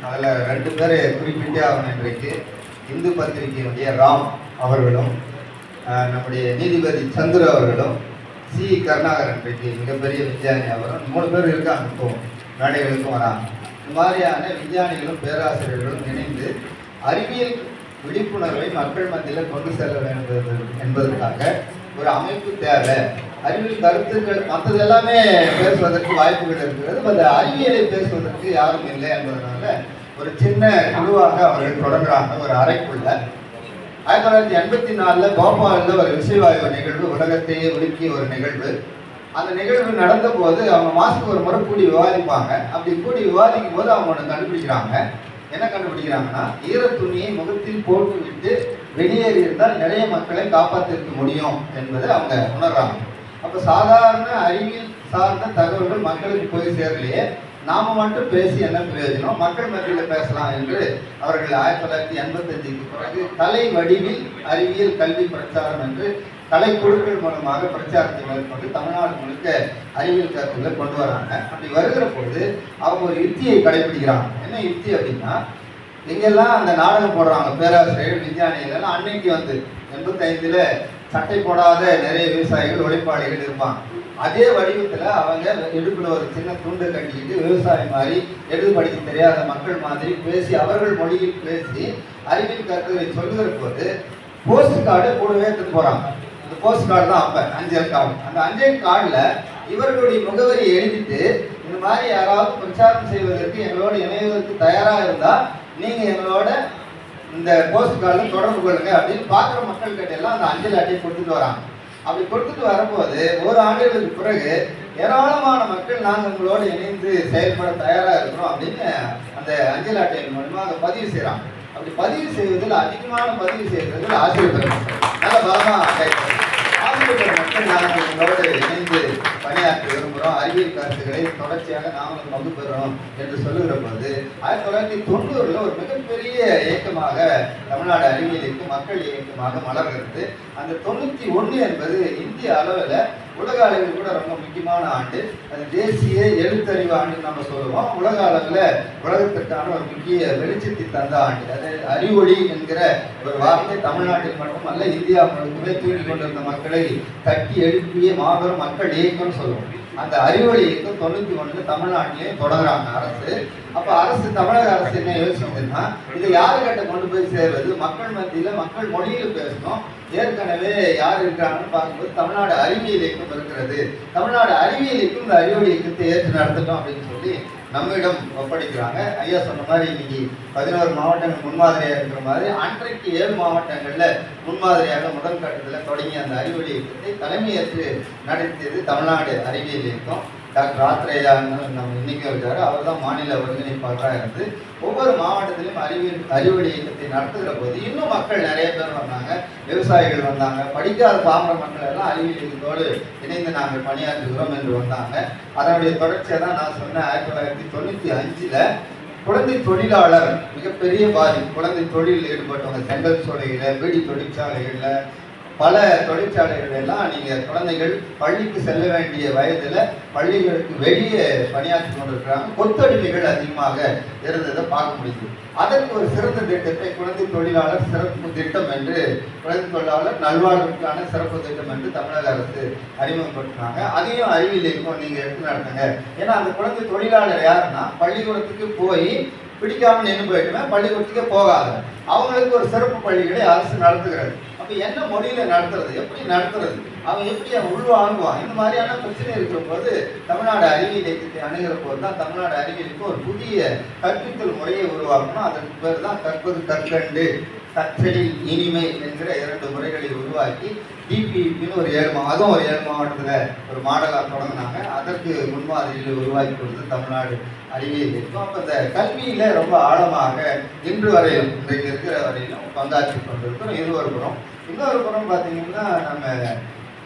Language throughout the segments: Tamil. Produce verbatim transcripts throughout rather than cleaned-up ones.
அதில் ரெண்டு பேர் குறிப்பிட்டே ஆகணும். இன்றைக்கு இந்து பத்திரிகையினுடைய ராம் அவர்களும் நம்முடைய நீதிபதி சந்திர அவர்களும் சி கருணாகரன் இன்றைக்கு மிகப்பெரிய விஞ்ஞானி அவரும் மூணு பேர் இருக்காங்க. இப்போ மேடைகளுக்கும் வராங்க. இந்த மாதிரியான விஞ்ஞானிகளும் பேராசிரியர்களும் இணைந்து அறிவியல் விழிப்புணர்வை மக்கள் மத்தியில் கொண்டு செல்ல வேண்டும் என்பதற்காக ஒரு அமைப்பு தேவை. அறிவியல் கருத்துக்கள் மற்றது எல்லாமே பேசுவதற்கு வாய்ப்புகள் இருக்கிறது. அந்த அறிவியலை பேசுவதற்கு யாரும் இல்லை என்பதனால ஒரு சின்ன குழுவாக அவர்கள் தொடங்குறாங்க. ஒரு அறைக்குள்ள ஆயிரத்தி தொள்ளாயிரத்தி எண்பத்தி நாலுல போபாலில் ஒரு விசைவாயு நிகழ்வு உலகத்தையே உலுக்கிய ஒரு நிகழ்வு. அந்த நிகழ்வு நடந்த போது அவங்க மாசத்துக்கு ஒரு முறை கூடி விவாதிப்பாங்க. அப்படி கூடி விவாதிக்கும் போது அவங்க ஒன்று கண்டுபிடிக்கிறாங்க. என்ன கண்டுபிடிக்கிறாங்கன்னா, ஈர துணியை முகத்தில் போட்டு விட்டு வெளியேறி இருந்தால் நிறைய மக்களை காப்பாற்றிருக்க முடியும் என்பதை அவங்க உணர்றாங்க. அப்போ சாதாரண அறிவியல் சார்ந்த தகவல்கள் மக்களுக்கு போய் சேரலையே, நாம மட்டும் பேசி என்ன பிரயோஜனம், மக்கள் மத்தியில் பேசலாம் என்று அவர்கள் ஆயிரத்தி தொள்ளாயிரத்தி எண்பத்தஞ்சுக்கு பிறகு கலை வடிவில் அறிவியல் கல்வி பிரச்சாரம் என்று கலைக்குழுக்கள் மூலமாக பிரச்சாரத்தை மேற்கொண்டு தமிழ்நாடு முழுக்க அறிவியல் கருத்துக்களை கொண்டு வராங்க. அப்படி வருகிற போது அவங்க ஒரு யுக்தியை கடைபிடிக்கிறாங்க. என்ன யுக்தி அப்படின்னா, எங்கெல்லாம் அந்த நாடகம் போடுறாங்க பேராசிரியர்கள் விஞ்ஞானிகள் அன்னைக்கு வந்து எண்பத்தைந்துல சட்டை போடாத நிறைய விவசாயிகள் உழைப்பாளிகள் இருப்பாங்க. அதே வடிவத்தில் அவங்க இடுப்புல ஒரு சின்ன துண்டு கட்டிக்கிட்டு விவசாயி மாதிரி எழுது படிக்க தெரியாத மக்கள் மாதிரி பேசி அவர்கள் மொழியில் பேசி அறிவியல் கருத்துக்களை சொல்லுகிற போது போஸ்ட் கார்டு கூடவே எடுத்துட்டு போறாங்க. அந்த போஸ்ட் கார்டு தான் அப்ப அஞ்சல் கார்டு. அந்த அஞ்சல் கார்டுல இவர்களுடைய முகவரி எழுதிட்டு, இந்த மாதிரி யாராவது பிரச்சாரம் செய்வதற்கு எங்களோட இணைவதற்கு தயாரா இருந்தா நீங்க எங்களோட இந்த போஸ்ட் கார்டில் தொடர்பு கொள்ளுங்க அப்படின்னு பார்க்குற மக்கள் கிட்ட எல்லாம் அந்த அஞ்சல் அட்டையை கொடுத்துட்டு வராங்க. அப்படி கொடுத்துட்டு வரும்போது ஒரு ஆண்டுகளுக்கு பிறகு ஏராளமான மக்கள் நாங்கள் உங்களோடு இணைந்து செயல்பட தயாராக இருக்கிறோம் அப்படின்னு அந்த அஞ்சல் அட்டையின் மூலமாக பதிவு செய்கிறாங்க. அப்படி பதிவு செய்வதில் அதிகமான பதிவு செய்வதில் ஆசிரியர் பெருமக்கள் நல்ல பலமாக ஆசிரியர் மக்கள் நாங்கள் உங்களோடு இணைந்து பணியாற்ற விரும்புகிறோம், அறிவியல் கருத்துக்களை தொடர்ச்சியாக நாங்களும் பங்கு பெறுறோம் என்று சொல்லுகிற போது ஆயிரத்தி தொள்ளாயிரத்தி தொண்ணூறுல ஒரு மிகப்பெரிய இயக்கமாக தமிழ்நாடு அறிவியல் இயக்கம் மக்கள் இயக்கமாக மலர்கிறது. அந்த தொண்ணூற்றி ஒன்று என்பது இந்திய அளவில் உலக அளவில் கூட ரொம்ப முக்கியமான ஆண்டு. அது தேசிய எழுத்தறிவு ஆண்டு நம்ம சொல்லுவோம். உலக அளவில் உலகத்திற்கான ஒரு முக்கிய வெளிச்சத்தை தந்த ஆண்டு. அது அறிவொளி என்கிற ஒரு வார்த்தை தமிழ்நாட்டில் மட்டுமல்ல இந்தியா முழுக்கவே தூக்கி கொண்டிருந்த மக்களை தட்டி எழுப்பிய மாபெரும் மக்கள் இயக்கம்னு சொல்லுவோம். அந்த அறிவொளி இயக்கம் தொண்ணூத்தி ஒண்ணுல தமிழ்நாட்டிலேயே தொடங்குறாங்க அரசு. அப்ப அரசு தமிழக அரசு என்ன யோசிச்சதுன்னா, இதை யாருக்கிட்ட கொண்டு போய் சேர்வது, மக்கள் மத்தியில மக்கள் மொழியில பேசணும். ஏற்கனவே யார் இருக்கிறாங்கன்னு பார்க்கும்போது தமிழ்நாடு அறிவியல் இயக்கம் இருக்கிறது. தமிழ்நாடு அறிவியல் இயக்கம் இந்த அறிவொளி இயக்கத்தை ஏற்று நடத்தட்டும் அப்படின்னு சொல்லி நம்மிடம் ஒப்படைக்கிறாங்க. ஐயா சொன்ன மாதிரி இன்னைக்கு பதினோரு மாவட்டங்கள் முன்மாதிரியாக இருக்கிற மாதிரி அன்றைக்கு ஏழு மாவட்டங்கள்ல முன்மாதிரியாக முதல் கட்டத்தில் தொடங்கிய அந்த அறிவொளி இயக்கத்தை தலைமையேற்று நடத்தியது தமிழ்நாடு அறிவியல் இயக்கம். டாக்டர் ஆத்ரேயா நம்ம இன்னைக்கு இருக்காரு, அவர் தான் மாநில ஒருங்கிணைப்பாளராக இருந்து ஒவ்வொரு மாவட்டத்திலும் அறிவியல் அறிவொளி இயக்கத்தை நடத்துகிற போது இன்னும் மக்கள் நிறைய பேர் வந்தாங்க, விவசாயிகள் வந்தாங்க, படிக்காத பாமர மக்கள் எல்லாம் அறிவியல் இயக்கத்தோடு இணைந்து நாங்கள் பணியாற்றுகிறோம் என்று வந்தாங்க. அதனுடைய தொடர்ச்சியாக தான் நான் சொன்னேன். ஆயிரத்தி தொள்ளாயிரத்தி தொண்ணூற்றி அஞ்சுல குழந்தை தொழிலாளர் மிகப்பெரிய பாதி குழந்தை தொழிலில் ஈடுபட்டவங்க செங்கல் சோலையில் பீடி தொழிற்சாலைகளில் பல தொழிற்சாலைகள் எல்லாம் நீங்கள் குழந்தைகள் பள்ளிக்கு செல்ல வேண்டிய வயதில் பள்ளிகளுக்கு வெளியே பணியாற்றி கொண்டிருக்கிறாங்க. கொத்தடிமைகள் அதிகமாக இருந்ததை பார்க்க முடியுது. அதற்கு ஒரு சிறந்த திட்டத்தை குழந்தை தொழிலாளர் சிறப்பு திட்டம் என்று குழந்தை தொழிலாளர் நல்வாழ்வுக்கான சிறப்பு திட்டம் என்று தமிழக அரசு அறிமுகப்படுத்தினாங்க. அதையும் அறிவியல் இயக்கம் நீங்கள் எடுத்து நடத்துங்க. ஏன்னா அந்த குழந்தை தொழிலாளர் யாருன்னா பள்ளிக்கூடத்துக்கு போய் பிடிக்காம நின்று போயிட்டுமே பள்ளிக்கூடத்துக்கே போகாத அவங்களுக்கு ஒரு சிறப்பு பள்ளிகளை அரசு நடத்துகிறது. அப்போ என்ன மொழியில நடத்துறது, எப்படி நடத்துறது, அவன் எப்படி அவன் உள்வாங்குவான், இந்த மாதிரியான பிரச்சனை இருக்கிற போது தமிழ்நாடு அறிவியல் இயக்கத்தை அணுகிற போது தான் தமிழ்நாடு அறிவியலுக்கு ஒரு புதிய கற்பித்தல் முறையை உருவாக்கணும். அதற்கு பேர் தான் கற்பது கற்கண்டு கற்றலில் இனிமை என்கிற இரண்டு முறைகளை உருவாக்கி டிபிஇபின்னு ஒரு ஏழு மா அதுவும் ஒரு ஏழு மாவட்டத்தில் ஒரு மாடலாக தொடங்கினாங்க. அதற்கு முன்மாதிரியில் உருவாக்கி கொடுத்து தமிழ்நாடு அறிவியல் இயக்கம். அப்போ இந்த கல்வியில் ரொம்ப ஆழமாக இன்று வரையும் இன்றைக்கு இருக்கிற வரையிலும் பங்காற்றி கொண்டிருக்கிறோம். இது ஒரு புறம். இன்னொரு புறம் பார்த்தீங்கன்னா நம்ம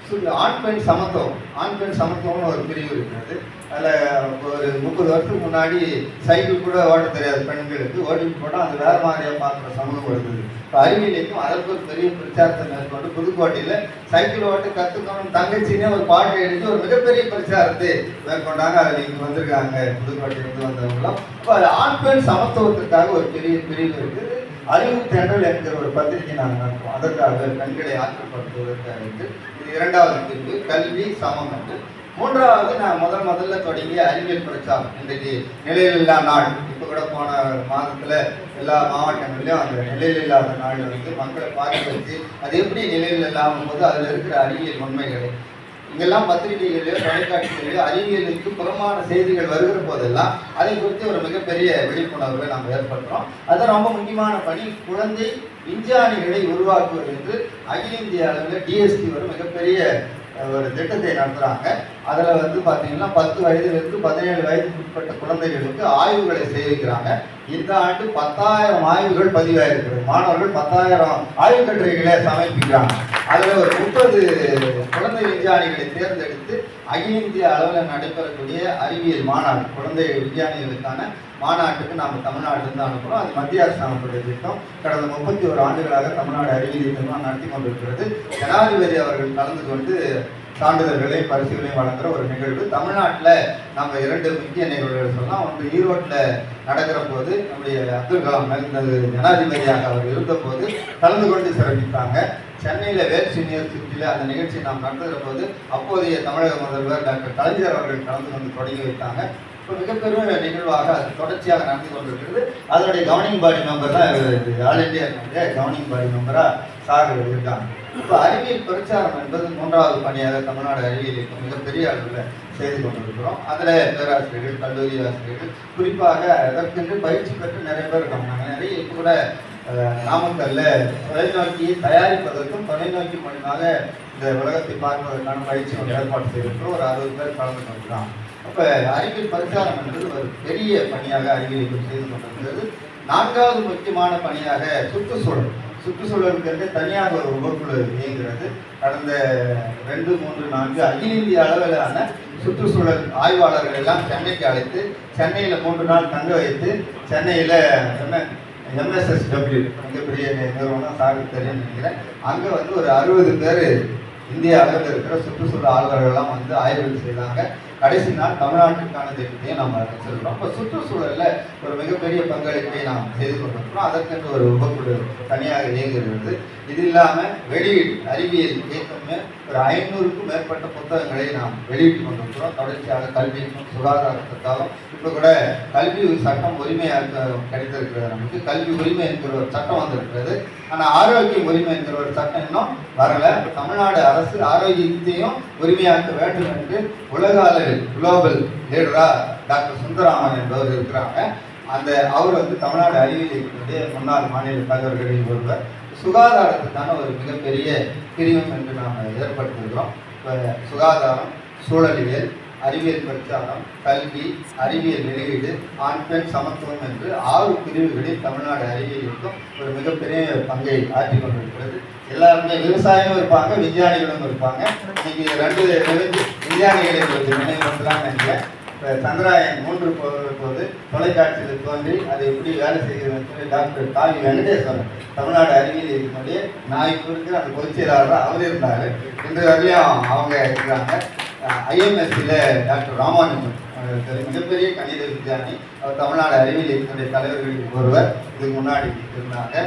ஆண் பெண் சமத்துவம் ஆண் பெண் சமத்துவம்னு ஒரு பிரிவு இருக்கிறது. அதில் ஒரு முப்பது வருஷத்துக்கு முன்னாடி சைக்கிள் கூட ஓட்ட தெரியாது பெண்களுக்கு, ஓட்டிட்டு போட்டால் அது வேறு மாதிரியாக பார்க்குற சமூகம் வருது. இப்போ அறிவியலையும் அதற்கு ஒரு பெரிய பிரச்சாரத்தை மேற்கொண்டு புதுக்கோட்டையில் சைக்கிள் ஓட்ட கற்றுக்கணும் தங்கச்சின்னே ஒரு பாட்டு எழுதி ஒரு மிகப்பெரிய பிரச்சாரத்தை மேற்கொண்டாங்க. அதில் இங்கே வந்திருக்காங்க புதுக்கோட்டையிலிருந்து வந்தவங்களும். இப்போ அது ஆண் பெண் சமத்துவத்திற்காக ஒரு பெரிய பிரிவு இருக்குது. அறிவு தேடல் என்கிற ஒரு பத்திரிகை நாங்கள் நடத்துவோம். அதற்காக பெண்களை ஆற்றுப்படுத்துவதற்காக இது இரண்டாவது பிரிவு. கல்வி சமம் என்று. மூன்றாவது நான் முதல் முதல்ல தொடங்கிய அறிவியல் பிரச்சாரம். இன்றைக்கு நிலையில்லா நாள், இப்போ கூட போன மாதத்தில் எல்லா மாவட்டங்களிலும் அந்த நிலையில் இல்லாத நாள் வந்து மக்களை பார்க்க வச்சு அது எப்படி நிலையில் இல்லாமல் போது அதில் இருக்கிற அறிவியல் உண்மைகளை இங்கெல்லாம் பத்திரிகைகளிலோ தொலைக்காட்சிகளிலோ அறிவியலுக்கு புறமான செய்திகள் வருகிற போதெல்லாம் அதை குறித்து ஒரு மிகப்பெரிய விழிப்புணர்வை நாம் ஏற்படுத்துகிறோம். அது ரொம்ப முக்கியமான பணி. குழந்தை விஞ்ஞானிகளை உருவாக்குவது என்று அகில இந்திய அளவில் டிஎஸ்டி ஒரு மிகப்பெரிய ஒரு திட்டத்தை நடத்துகிறாங்க. அதில் வந்து பார்த்தீங்கன்னா பத்து வயதிலிருந்து பதினேழு வயதுக்கு உட்பட்ட குழந்தைகளுக்கு ஆய்வுகளை செய்திருக்கிறாங்க. இந்த ஆண்டு பத்தாயிரம் ஆய்வுகள் பதிவாயிருக்கிறது. மாணவர்கள் பத்தாயிரம் ஆய்வு கட்டுரைகளை சமர்ப்பிக்கிறாங்க. அதில் ஒரு முப்பது குழந்தை விஞ்ஞானிகளை தேர்ந்தெடுத்து அகில இந்திய அளவில் நடைபெறக்கூடிய அறிவியல் மாநாடு, குழந்தை விஞ்ஞானிகளுக்கான மாநாட்டுக்கு நாம் தமிழ்நாட்டிலிருந்து அனுப்புகிறோம். அது மத்திய அரசாங்கத்துடைய திட்டம். கடந்த முப்பத்தி ஒரு ஆண்டுகளாக தமிழ்நாடு அறிவியல் திட்டம் நடத்தி கொண்டிருக்கிறது. ஜனாதிபதி அவர்கள் கலந்து கொண்டு சான்றிதழ்களை பரிசுகளையும் வழங்குகிற ஒரு நிகழ்வு. தமிழ்நாட்டில் நம்ம இரண்டு முக்கிய நிகழ்வுகள் சொல்லலாம். ஒன்று ஈரோட்டில் நடக்கிற போது நம்முடைய அப்துல் கலாம் இருந்தது ஜனாதிபதியாக அவர் இருந்தபோது கலந்து கொண்டு சிறப்பித்தாங்க. சென்னையில் வேல்ஸ் யூனிவர்சிட்டியில் அந்த நிகழ்ச்சியை நாம் நடத்துகிற போது அப்போதைய தமிழக முதல்வர் டாக்டர் கலைஞர் அவர்கள் கலந்து கொண்டு தொடங்கி வைத்தாங்க. இப்போ மிகப்பெரிய நிகழ்வாக அது தொடர்ச்சியாக நடந்து கொண்டிருக்கிறது. அதனுடைய கவர்னிங் பாடி மெம்பர் தான் ஆல் இண்டியா கவர்னிங் பாடி மெம்பராக சார் இருக்காங்க. இப்போ அறிவியல் பிரச்சாரம் என்பது மூன்றாவது பணியாக தமிழ்நாடு அறிவியலுக்கு மிகப்பெரிய அளவில் செய்து கொண்டிருக்கிறோம். அதில் பேராசிரியர்கள், கல்லூரி ஆசிரியர்கள், குறிப்பாக அதற்கென்று பயிற்சி பெற்று நிறைய பேர் இருக்காங்க. நாங்கள் நிறைய இப்போ கூட நாமக்கல்ல தொலைநோக்கியை தயாரிப்பதற்கும் தொலைநோக்கி மூலமாக இந்த உலகத்தை பார்ப்பதற்கான பயிற்சி ஒன்று ஏற்பாடு செய்திருக்கிறோம். ஒரு அறுபது பேர் கலந்து கொண்டிருக்கிறோம். அப்போ அறிவியல் பிரச்சாரம் என்பது ஒரு பெரிய பணியாக அறிவியல் செய்து கொண்டிருக்கிறது. நான்காவது முக்கியமான பணியாக சுற்றுச்சூழல். சுற்றுச்சூழலுக்கு தனியாக ஒரு உபக்குழு இயங்குகிறது. கடந்த ரெண்டு மூன்று நான்கு அகில இந்திய அளவிலான சுற்றுச்சூழல் ஆய்வாளர்கள் எல்லாம் சென்னைக்கு அழைத்து சென்னையில் மூன்று நாள் தங்க வைத்து சென்னையில் என்ன எம்எஸ்எஸ்டபிள்யூ மிகப்பெரிய நிறுவனம் சாருக்கு தெரியும் நினைக்கிறேன். அங்கே வந்து ஒரு அறுபது பேர் இந்திய அளவில் இருக்கிற சுற்றுச்சூழல் ஆய்வாளர்கள்லாம் வந்து ஆய்வுகள் செய்தாங்க. கடைசி நாள் தமிழ்நாட்டுக்கான திட்டத்தையும் நம்ம வச்சிருக்கிறோம். இப்போ சுற்றுச்சூழலில் ஒரு மிகப்பெரிய பங்களிப்பை நாம் செய்து கொண்டிருக்கிறோம். அதற்கென்று ஒரு உபக்குழு தனியாக இயங்குகிறது. இது இல்லாமல் வெளியீடு அறிவியல் இயக்கமே ஒரு ஐநூறுக்கும் மேற்பட்ட புத்தகங்களை நாம் வெளியிட்டு கொண்டிருக்கிறோம். தொடர்ச்சியாக கல்விக்கும் சுகாதாரத்துக்காகவும் இப்போ கூட கல்வி சட்டம் உரிமையாக கிடைத்திருக்கிறது. நமக்கு கல்வி உரிமை என்கிற ஒரு சட்டம் வந்திருக்கிறது. ஆனால் ஆரோக்கிய உரிமை என்கிற ஒரு சட்டம் இன்னும் வரலை. தமிழ்நாடு அரசு ஆரோக்கியத்தையும் உரிமையாக்க வேண்டும் என்று உலக அளவில் குளோபல் லீடரா டாக்டர் சுந்தராமன் என்பவர் இருக்கிறாங்க. அந்த அவர் வந்து தமிழ்நாடு அறிவியல் இயக்கத்தினுடைய முன்னாள் மாநில தலைவர்களில் ஒருவர். சுகாதாரத்துக்கான ஒரு மிகப்பெரிய பிரிவும் என்று நாம் ஏற்படுத்தியிருக்கிறோம். இப்போ சுகாதாரம், சூழலியல், அறிவியல் பிரச்சாரம், கல்வி, அறிவியல் வெளியீடு, ஆண் பெண் சமத்துவம் என்று ஆறு பிரிவுகளில் தமிழ்நாடு அறிவியலுக்கும் ஒரு மிகப்பெரிய பங்கை ஆற்றி கொண்டிருக்கிறது. எல்லாருமே விவசாயமும் இருப்பாங்க, விஞ்ஞானிகளும் இருப்பாங்க. இன்னைக்கு ரெண்டு விஞ்ஞானிகளை நினைவுலாம் நினைக்கிறேன். இப்போ சந்திராயன் மூன்று போது தொலைக்காட்சியில் தோன்றி அதை எப்படி வேலை செய்கிறதுன்னு சொல்லி டாக்டர் காவி வெங்கடேஸ்வரன் தமிழ்நாடு அறிவியல் இயக்கத்தினுடைய நாய்க்கு இருக்கிற அந்த பொதுச் செயலாளராக அவர் இருந்தார். இன்று வரையும் அவங்க இருக்கிறாங்க. ஐஎம்எஸ்சியில் டாக்டர் ராமானுஜன் மிகப்பெரிய கணித விஞ்ஞானி, அவர் தமிழ்நாடு அறிவியல் இயக்கத்தினுடைய தலைவர்களுக்கு ஒருவர். இதுக்கு முன்னாடி இருந்தாங்க.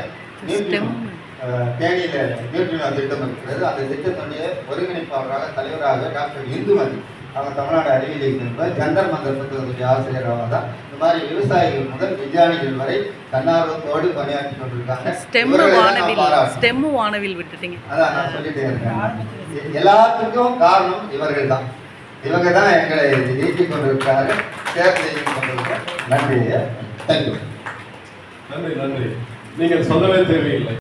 தேனியில் நியூட்ரினோ திட்டம் இருக்கிறது. அந்த திட்டத்தினுடைய ஒருங்கிணைப்பாளராக தலைவராக டாக்டர் இந்துமதி அவங்க தமிழ்நாடு அறிவியல் இயக்கம் ஜந்தர் மந்தர் புத்தகத்துடைய ஆசிரியராக தான். இந்த மாதிரி விவசாயிகள் முதல் விஞ்ஞானிகள் வரை தன்னார்வத்தோடு பணியாற்றி கொண்டிருக்காங்க. அதான் நான் சொல்லிட்டே இருக்கேன். எல்லாத்துக்கும் காரணம் இவர்கள் தான். இவங்க தான் எங்களை இயக்கிக் கொண்டிருக்காரு, சேர்த்து இயக்கிக் கொண்டிருக்காரு. நன்றி. தேங்க்யூ. நன்றி நன்றி. நீங்கள் சொல்லவே தேவையில்லை.